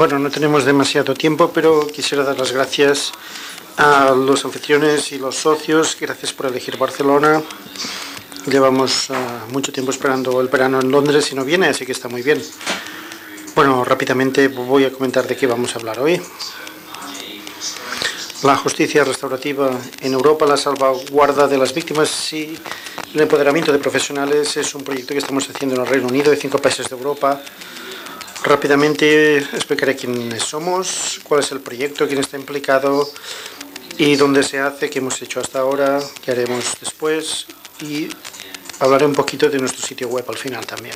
Bueno, no tenemos demasiado tiempo, pero quisiera dar las gracias a los anfitriones y los socios. Gracias por elegir Barcelona. Llevamos mucho tiempo esperando el verano en Londres y no viene, así que está muy bien. Bueno, rápidamente voy a comentar de qué vamos a hablar hoy. La justicia restaurativa en Europa, la salvaguarda de las víctimas y el empoderamiento de profesionales es un proyecto que estamos haciendo en el Reino Unido y 5 países de Europa. Rápidamente explicaré quiénes somos, cuál es el proyecto, quién está implicado y dónde se hace, qué hemos hecho hasta ahora, qué haremos después y hablaré un poquito de nuestro sitio web al final también.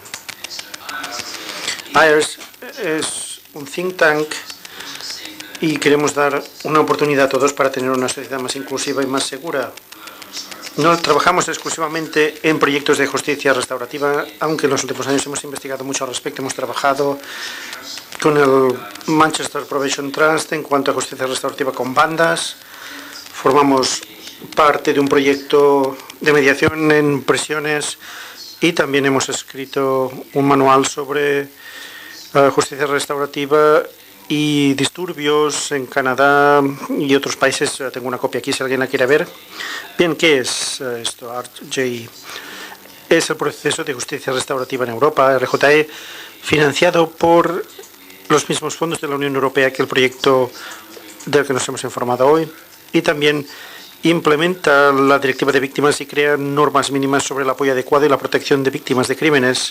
IARS es un think tank y queremos dar una oportunidad a todos para tener una sociedad más inclusiva y más segura. No trabajamos exclusivamente en proyectos de justicia restaurativa, aunque en los últimos años hemos investigado mucho al respecto. Hemos trabajado con el Manchester Probation Trust en cuanto a justicia restaurativa con bandas. Formamos parte de un proyecto de mediación en prisiones y también hemos escrito un manual sobre justicia restaurativa y disturbios en Canadá y otros países. Tengo una copia aquí si alguien la quiere ver. Bien, ¿qué es esto? RJE es el proceso de justicia restaurativa en Europa, RJE, financiado por los mismos fondos de la Unión Europea que el proyecto del que nos hemos informado hoy, y también implementa la Directiva de Víctimas y crea normas mínimas sobre el apoyo adecuado y la protección de víctimas de crímenes.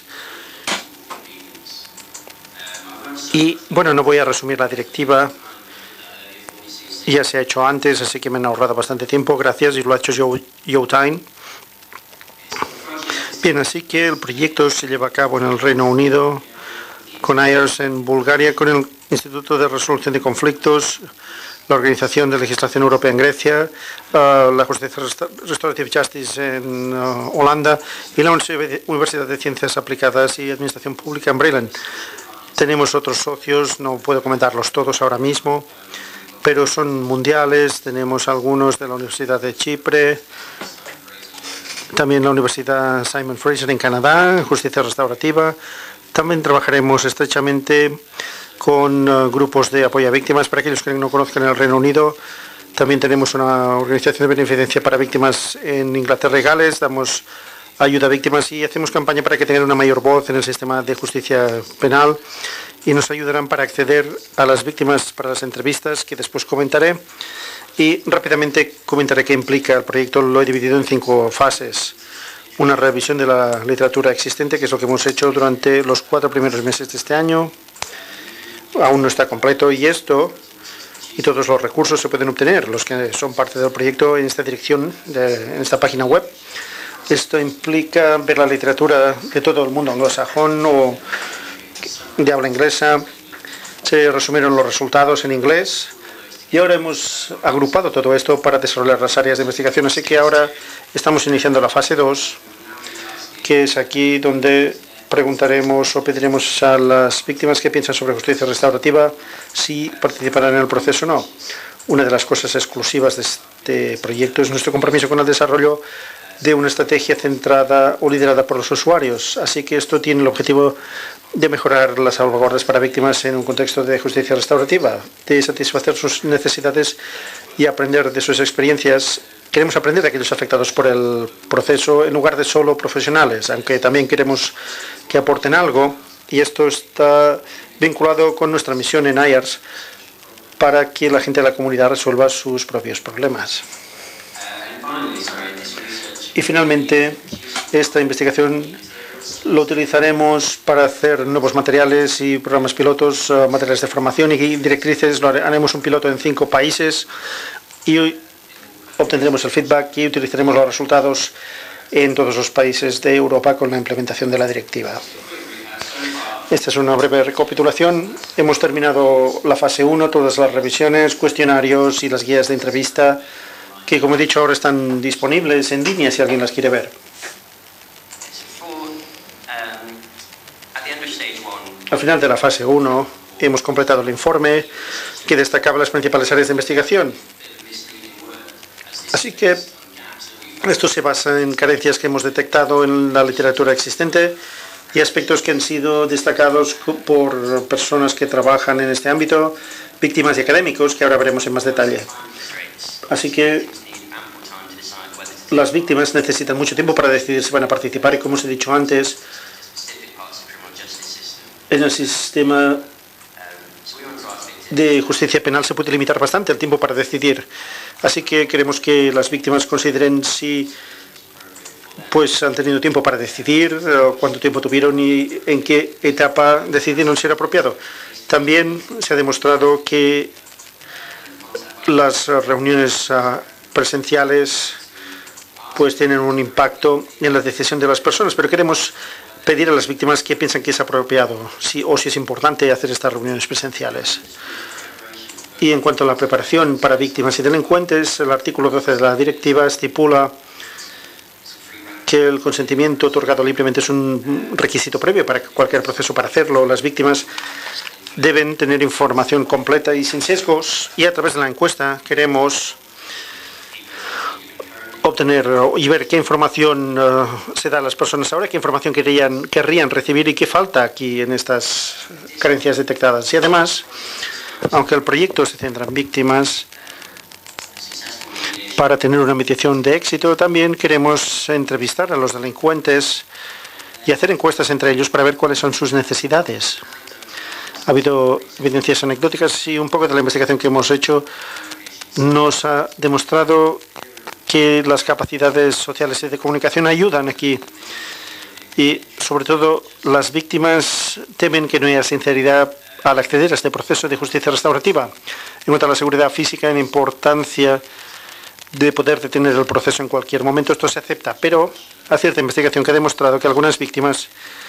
Y, bueno, no voy a resumir la directiva, ya se ha hecho antes, así que me han ahorrado bastante tiempo, gracias, y lo ha hecho Joe Tyne. Bien, así que el proyecto se lleva a cabo en el Reino Unido, con IARS en Bulgaria, con el Instituto de Resolución de Conflictos, la Organización de Legislación Europea en Grecia, la Justicia Restorative Justice en Holanda y la Universidad de Ciencias Aplicadas y Administración Pública en Bremen. Tenemos otros socios, no puedo comentarlos todos ahora mismo, pero son mundiales. Tenemos algunos de la Universidad de Chipre, también la Universidad Simon Fraser en Canadá, en justicia restaurativa. También trabajaremos estrechamente con grupos de apoyo a víctimas. Para aquellos que no conozcan el Reino Unido, también tenemos una organización de beneficencia para víctimas en Inglaterra y Gales. Damos ayuda a víctimas y hacemos campaña para que tengan una mayor voz en el sistema de justicia penal y nos ayudarán para acceder a las víctimas para las entrevistas que después comentaré. Y rápidamente comentaré qué implica el proyecto. Lo he dividido en 5 fases. Una revisión de la literatura existente, que es lo que hemos hecho durante los 4 primeros meses de este año. Aún no está completo y todos los recursos se pueden obtener, los que son parte del proyecto, en esta dirección, en esta página web. Esto implica ver la literatura de todo el mundo anglosajón o de habla inglesa. Se resumieron los resultados en inglés y ahora hemos agrupado todo esto para desarrollar las áreas de investigación. Así que ahora estamos iniciando la fase 2, que es aquí donde preguntaremos o pediremos a las víctimas qué piensan sobre justicia restaurativa, si participarán en el proceso o no. Una de las cosas exclusivas de este proyecto es nuestro compromiso con el desarrollo de una estrategia centrada o liderada por los usuarios. Así que esto tiene el objetivo de mejorar las salvaguardas para víctimas en un contexto de justicia restaurativa, de satisfacer sus necesidades y aprender de sus experiencias. Queremos aprender de aquellos afectados por el proceso en lugar de solo profesionales, aunque también queremos que aporten algo, y esto está vinculado con nuestra misión en IARS para que la gente de la comunidad resuelva sus propios problemas. Y finalmente, esta investigación lo utilizaremos para hacer nuevos materiales y programas pilotos, materiales de formación y directrices. Haremos un piloto en 5 países y obtendremos el feedback y utilizaremos los resultados en todos los países de Europa con la implementación de la directiva. Esta es una breve recapitulación. Hemos terminado la fase 1, todas las revisiones, cuestionarios y las guías de entrevista, que, como he dicho, ahora están disponibles en línea si alguien las quiere ver. Al final de la fase 1 hemos completado el informe que destacaba las principales áreas de investigación. Así que esto se basa en carencias que hemos detectado en la literatura existente y aspectos que han sido destacados por personas que trabajan en este ámbito, víctimas y académicos, que ahora veremos en más detalle. Así que las víctimas necesitan mucho tiempo para decidir si van a participar y, como os he dicho antes, en el sistema de justicia penal se puede limitar bastante el tiempo para decidir. Así que queremos que las víctimas consideren si han tenido tiempo para decidir, cuánto tiempo tuvieron y en qué etapa decidieron si era apropiado. También se ha demostrado que las reuniones presenciales tienen un impacto en la decisión de las personas, pero queremos pedir a las víctimas que piensan que es apropiado o si es importante hacer estas reuniones presenciales. Y en cuanto a la preparación para víctimas y delincuentes, el artículo 12 de la directiva estipula que el consentimiento otorgado libremente es un requisito previo para cualquier proceso para hacerlo. Las víctimas deben tener información completa y sin sesgos, y a través de la encuesta queremos obtener y ver qué información se da a las personas ahora, qué información querrían recibir y qué falta aquí en estas carencias detectadas. Y además, aunque el proyecto se centra en víctimas, para tener una mediación de éxito también queremos entrevistar a los delincuentes y hacer encuestas entre ellos para ver cuáles son sus necesidades. Ha habido evidencias anecdóticas y un poco de la investigación que hemos hecho nos ha demostrado que las capacidades sociales y de comunicación ayudan aquí. Y, sobre todo, las víctimas temen que no haya sinceridad al acceder a este proceso de justicia restaurativa. En cuanto a la seguridad física, en importancia de poder detener el proceso en cualquier momento, esto se acepta, pero hay cierta investigación que ha demostrado que algunas víctimas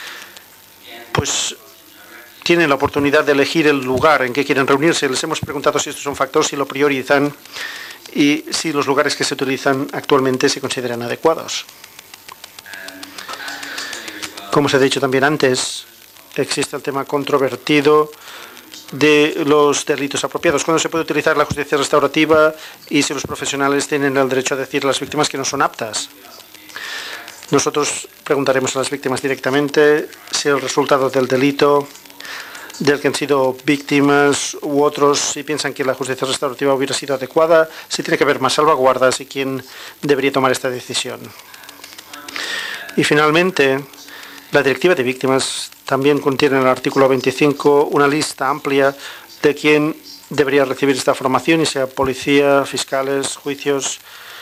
tienen la oportunidad de elegir el lugar en que quieren reunirse. Les hemos preguntado si esto es un factor, si lo priorizan y si los lugares que se utilizan actualmente se consideran adecuados. Como se ha dicho también antes, existe el tema controvertido de los delitos apropiados. ¿Cuándo se puede utilizar la justicia restaurativa y si los profesionales tienen el derecho a decir a las víctimas que no son aptas? Nosotros preguntaremos a las víctimas directamente si el resultado del delito del que han sido víctimas u otros, si piensan que la justicia restaurativa hubiera sido adecuada, si tiene que haber más salvaguardas y quién debería tomar esta decisión. Y finalmente, la Directiva de Víctimas también contiene en el artículo 25 una lista amplia de quién debería recibir esta formación, y sea policía, fiscales, juicios.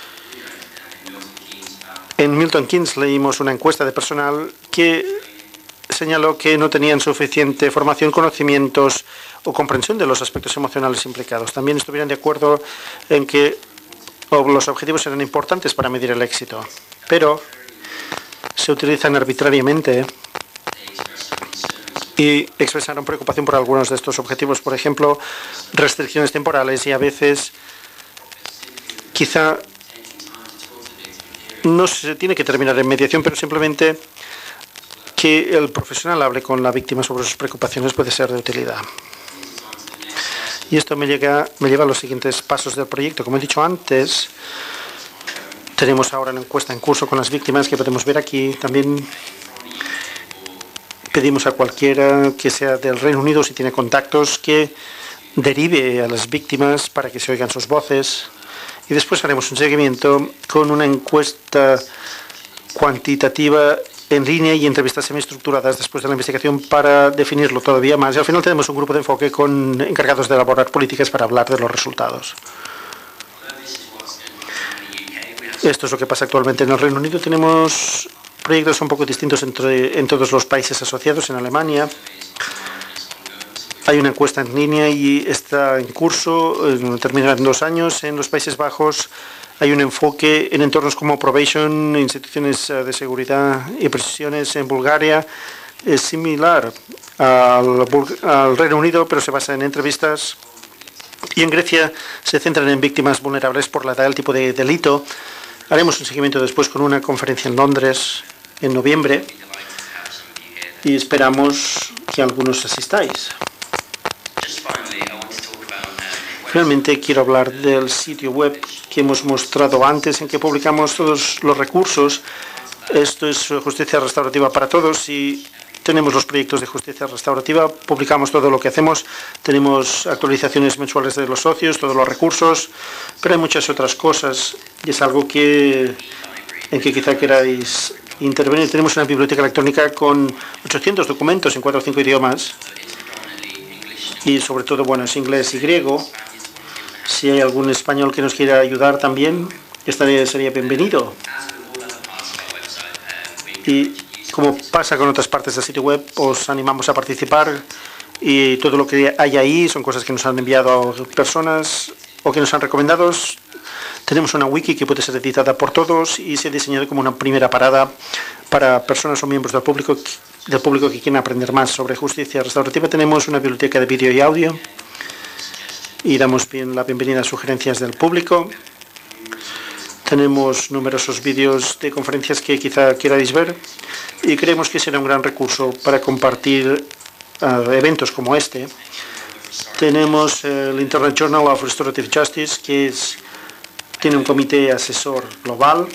En Milton Keynes leímos una encuesta de personal que señaló que no tenían suficiente formación, conocimientos o comprensión de los aspectos emocionales implicados. También estuvieron de acuerdo en que los objetivos eran importantes para medir el éxito, pero se utilizan arbitrariamente y expresaron preocupación por algunos de estos objetivos, por ejemplo, restricciones temporales, y a veces quizá no se tiene que terminar en mediación, pero simplemente que el profesional hable con la víctima sobre sus preocupaciones puede ser de utilidad. Y esto me lleva a los siguientes pasos del proyecto. Como he dicho antes, tenemos ahora una encuesta en curso con las víctimas que podemos ver aquí. También pedimos a cualquiera que sea del Reino Unido, si tiene contactos, que derive a las víctimas para que se oigan sus voces. Y después haremos un seguimiento con una encuesta cuantitativa en línea y entrevistas semiestructuradas después de la investigación para definirlo todavía más. Y al final tenemos un grupo de enfoque con encargados de elaborar políticas para hablar de los resultados. Esto es lo que pasa actualmente en el Reino Unido. Tenemos proyectos un poco distintos en todos los países asociados. En Alemania hay una encuesta en línea y está en curso, terminará en 2 años. En los Países Bajos hay un enfoque en entornos como probation, instituciones de seguridad y prisiones. En Bulgaria es similar al Reino Unido, pero se basa en entrevistas. Y en Grecia se centran en víctimas vulnerables por la edad, el tipo de delito. Haremos un seguimiento después con una conferencia en Londres en noviembre y esperamos que algunos asistáis. Finalmente quiero hablar del sitio web que hemos mostrado antes, en que publicamos todos los recursos. Esto es justicia restaurativa para todos y tenemos los proyectos de justicia restaurativa, publicamos todo lo que hacemos, tenemos actualizaciones mensuales de los socios, todos los recursos, pero hay muchas otras cosas y es algo en que quizá queráis intervenir. Tenemos una biblioteca electrónica con 800 documentos en 4 o 5 idiomas y sobre todo, bueno, es inglés y griego. Si hay algún español que nos quiera ayudar también, sería bienvenido. Y como pasa con otras partes del sitio web, os animamos a participar y todo lo que hay ahí son cosas que nos han enviado personas o que nos han recomendado. Tenemos una wiki que puede ser editada por todos y se ha diseñado como una primera parada para personas o miembros del público que quieren aprender más sobre justicia restaurativa. Tenemos una biblioteca de vídeo y audio y damos la bienvenida a sugerencias del público. Tenemos numerosos vídeos de conferencias que quizá queráis ver y creemos que será un gran recurso para compartir eventos como este. Tenemos el Internet Journal of Restorative Justice, que tiene un comité asesor global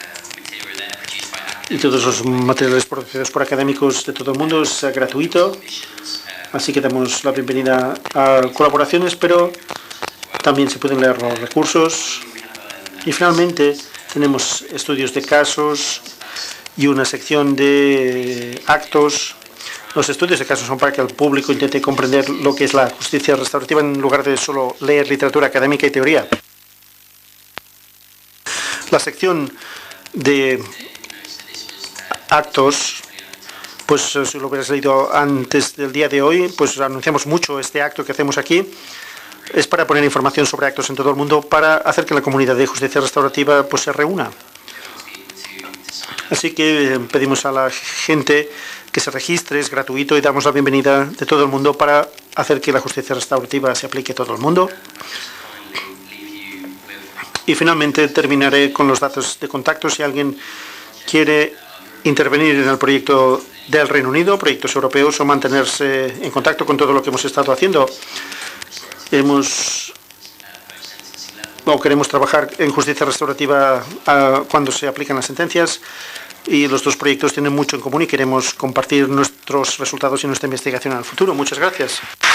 y todos los materiales producidos por académicos de todo el mundo es gratuito. Así que damos la bienvenida a colaboraciones, pero también se pueden leer los recursos. Y finalmente tenemos estudios de casos y una sección de actos. Los estudios de casos son para que el público intente comprender lo que es la justicia restaurativa en lugar de solo leer literatura académica y teoría. La sección de actos, pues si lo hubieras leído antes del día de hoy, pues anunciamos mucho este acto que hacemos aquí. Es para poner información sobre actos en todo el mundo para hacer que la comunidad de justicia restaurativa pues se reúna. Así que pedimos a la gente que se registre, es gratuito y damos la bienvenida de todo el mundo para hacer que la justicia restaurativa se aplique a todo el mundo. Y finalmente terminaré con los datos de contacto. Si alguien quiere intervenir en el proyecto del Reino Unido, proyectos europeos o mantenerse en contacto con todo lo que hemos estado haciendo, queremos trabajar en justicia restaurativa cuando se aplican las sentencias y los dos proyectos tienen mucho en común y queremos compartir nuestros resultados y nuestra investigación en el futuro. Muchas gracias.